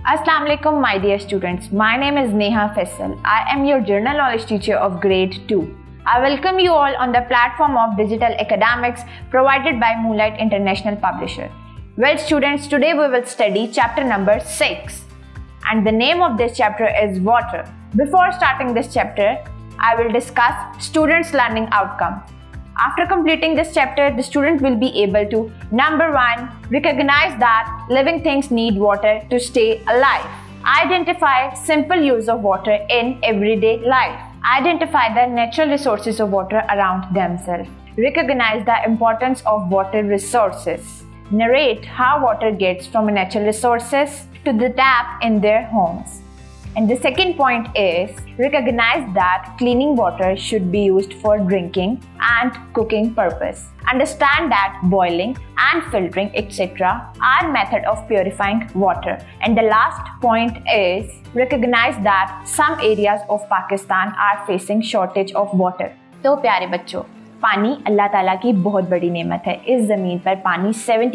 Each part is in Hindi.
Assalamu alaikum, my dear students. My name is Neha Faisal. I am your general knowledge teacher of grade 2. I welcome you all on the platform of digital academics provided by Moonlight International Publisher. Well, students, today we will study chapter number 6. And the name of this chapter is water. Before starting this chapter, I will discuss students' learning outcome. After completing this chapter, the student will be able to, number 1, recognize that living things need water to stay alive. Identify simple use of water in everyday life. Identify the natural resources of water around themselves. Recognize the importance of water resources. Narrate how water gets from natural resources to the tap in their homes. And the second point is, recognize that cleaning water should be used for drinking and cooking purpose. Understand that boiling and filtering etc. are methods of purifying water. And the last point is, recognize that some areas of Pakistan are facing shortage of water. तो प्यारे बच्चों, पानी अल्लाह ताला की बहुत बड़ी नेमत है। इस ज़मीन पर पानी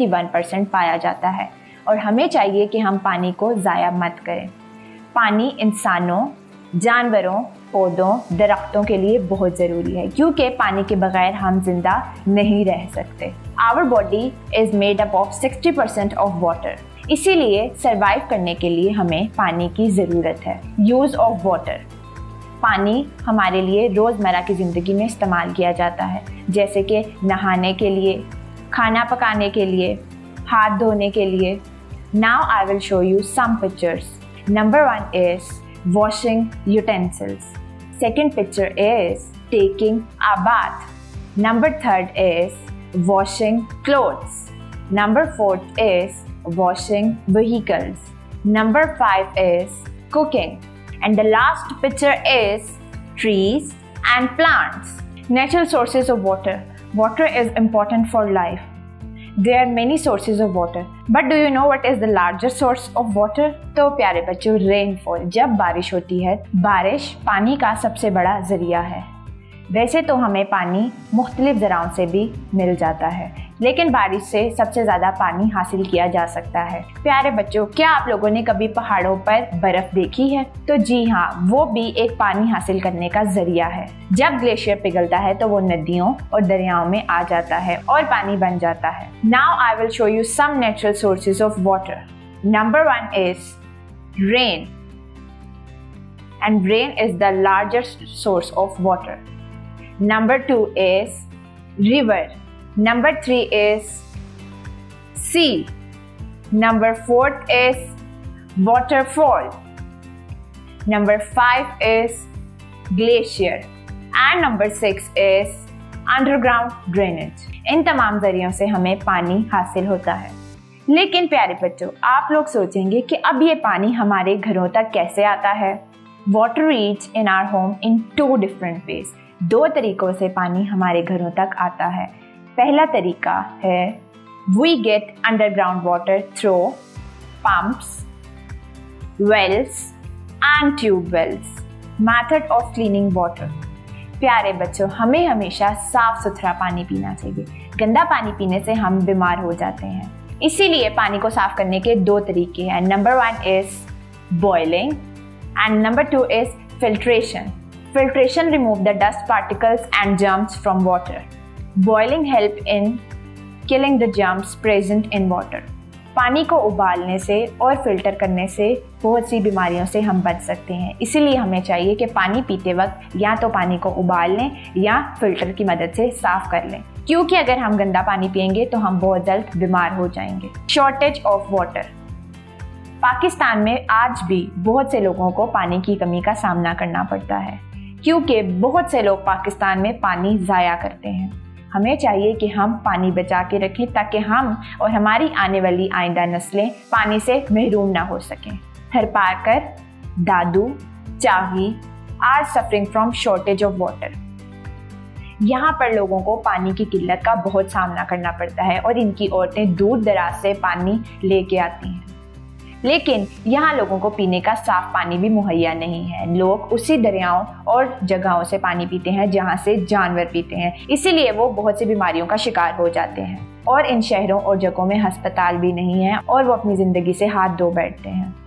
71% पाया जाता है और हमें चाहिए कि हम पानी को ज़ाया मत करें। पानी इंसानों, जानवरों, पौधों, दरख्तों के लिए बहुत ज़रूरी है क्योंकि पानी के बगैर हम जिंदा नहीं रह सकते। Our body is made up of 60% of water. इसीलिए सरवाइव करने के लिए हमें पानी की ज़रूरत है। यूज़ ऑफ वाटर, पानी हमारे लिए रोज़मर्रा की ज़िंदगी में इस्तेमाल किया जाता है, जैसे कि नहाने के लिए, खाना पकाने के लिए, हाथ धोने के लिए। Now I will show you some pictures. Number 1 is washing utensils. Second picture is taking a bath. Number 3 is washing clothes. Number 4 is washing vehicles. Number 5 is cooking. And the last picture is trees and plants. Natural sources of water. Water is important for life. There are many sources of water. But do you know what is the largest source of water? तो प्यारे बच्चों, रेनफॉल। जब बारिश होती है, बारिश पानी का सबसे बड़ा जरिया है। वैसे तो हमें पानी मुख्तलिफ ज़राओं से भी मिल जाता है, लेकिन बारिश से सबसे ज़्यादा पानी हासिल किया जा सकता है। प्यारे बच्चों, क्या आप लोगों ने कभी पहाड़ों पर बर्फ़ देखी है? तो जी हाँ, वो भी एक पानी हासिल करने का ज़रिया है। जब ग्लेशियर पिघलता है तो वो नदियों और दरियाओं में आ जाता है और पानी बन जाता है। Now I will show you some natural sources of water. Number 1 is rain. And rain is the largest source of water. Number 2 is river. Number 3 is sea. Number 4 is waterfall. Number 5 is glacier. And number 6 is underground drainage. इन तमाम ज़रियों से हमें पानी हासिल होता है। लेकिन प्यारे बच्चों, आप लोग सोचेंगे कि अब ये पानी हमारे घरों तक कैसे आता है? Water reach in our home in 2 different ways. 2 तरीकों से पानी हमारे घरों तक आता है। पहला तरीका है we get underground water through pumps, wells and tube wells. Method of cleaning water. प्यारे बच्चों, हमें हमेशा साफ सुथरा पानी पीना चाहिए। गंदा पानी पीने से हम बीमार हो जाते हैं। इसीलिए पानी को साफ करने के 2 तरीके हैं। Number 1 is boiling and number 2 is filtration. Filtration remove the dust particles and germs from water. Boiling help in killing the germs present in water. पानी को उबालने से और फिल्टर करने से बहुत सी बीमारियों से हम बच सकते हैं। इसीलिए हमें चाहिए कि पानी पीते वक्त या तो पानी को उबाल लें या फिल्टर की मदद से साफ कर लें, क्योंकि अगर हम गंदा पानी पिएंगे तो हम बहुत जल्द बीमार हो जाएंगे। Shortage of water. पाकिस्तान में आज भी बहुत से लोगों को पानी की कमी का सामना करना पड़ता है क्योंकि बहुत से लोग पाकिस्तान में पानी ज़ाया करते हैं। हमें चाहिए कि हम पानी बचा के रखें ताकि हम और हमारी आने वाली आइंदा नस्लें पानी से महरूम ना हो सकें। थरपारकर, दादू, चाही are suffering from shortage of water. यहाँ पर लोगों को पानी की किल्लत का बहुत सामना करना पड़ता है और इनकी औरतें दूर दराज से पानी लेके आती हैं, लेकिन यहाँ लोगों को पीने का साफ पानी भी मुहैया नहीं है। लोग उसी दरियाओं और जगहों से पानी पीते हैं जहाँ से जानवर पीते हैं, इसीलिए वो बहुत सी बीमारियों का शिकार हो जाते हैं। और इन शहरों और जगहों में अस्पताल भी नहीं है और वो अपनी ज़िंदगी से हाथ धो बैठते हैं।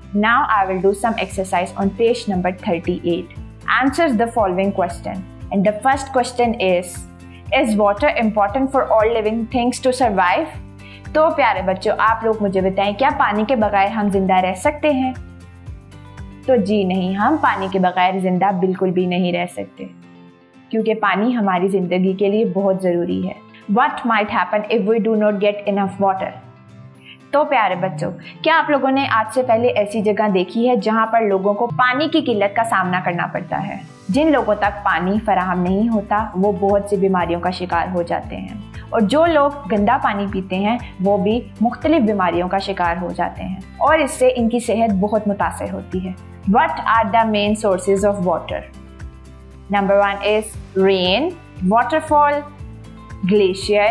Now I will do some exercise on page number 38. Answers the following question. And the first question is water important for all living things to survive? तो प्यारे बच्चों, आप लोग मुझे बताएं, क्या पानी के बगैर हम जिंदा रह सकते हैं? तो जी नहीं, हम पानी के बगैर जिंदा बिल्कुल भी नहीं रह सकते, क्योंकि पानी हमारी जिंदगी के लिए बहुत ज़रूरी है। What might happen if we do not get enough water? तो प्यारे बच्चों, क्या आप लोगों ने आज से पहले ऐसी जगह देखी है जहाँ पर लोगों को पानी की किल्लत का सामना करना पड़ता है? जिन लोगों तक पानी फराहम नहीं होता वो बहुत सी बीमारियों का शिकार हो जाते हैं, और जो लोग गंदा पानी पीते हैं वो भी मुख्तलिफ बीमारियों का शिकार हो जाते हैं, और इससे इनकी सेहत बहुत मुतासर होती है। What are the main sources of water? Number 1 is rain, waterfall, glacier,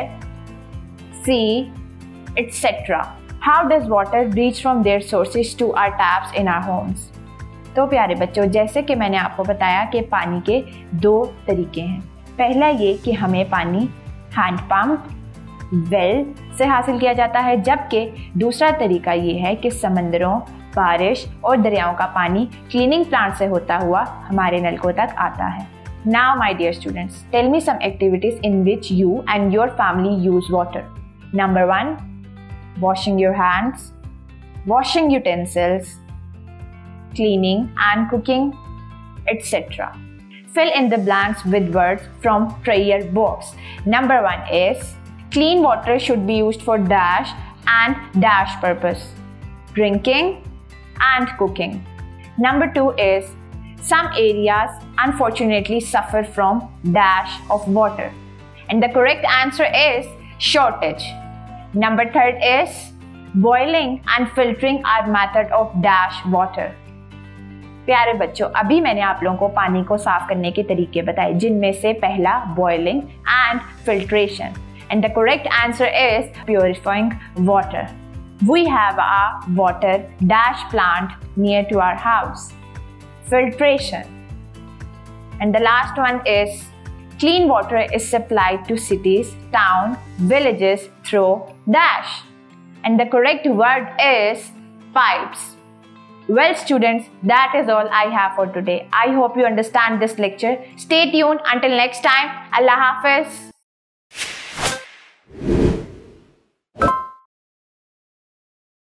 sea, etc. How does water reach from their sources to our taps in our homes? तो प्यारे बच्चों, जैसे कि मैंने आपको बताया कि पानी के 2 तरीके हैं। पहला ये कि हमें पानी हैंड पंप, वेल से हासिल किया जाता है, जबकि दूसरा तरीका ये है कि समंदरों, बारिश और दरियाओं का पानी क्लीनिंग प्लांट से होता हुआ हमारे नलकों तक आता है। Now my dear students, tell me some activities in which you and your family use water. Number 1, washing your hands, washing utensils, cleaning and cooking, etc. Fill in the blanks with words from prayer box. Number 1 is clean water should be used for dash and dash purpose, drinking and cooking. Number 2 is some areas unfortunately suffer from dash of water, and the correct answer is shortage. Number 3 is boiling and filtering are method of dash water. प्यारे बच्चों, अभी मैंने आप लोगों को पानी को साफ करने के तरीके बताए, जिनमें से पहला boiling and filtration, and the correct answer is purifying water. We have a water dash plant near to our house. Filtration. And the last one is clean water is supplied to cities, town, villages through dash. And the correct word is pipes. Well students, that is all I have for today. I hope you understand this lecture. Stay tuned until next time. Allah Hafiz.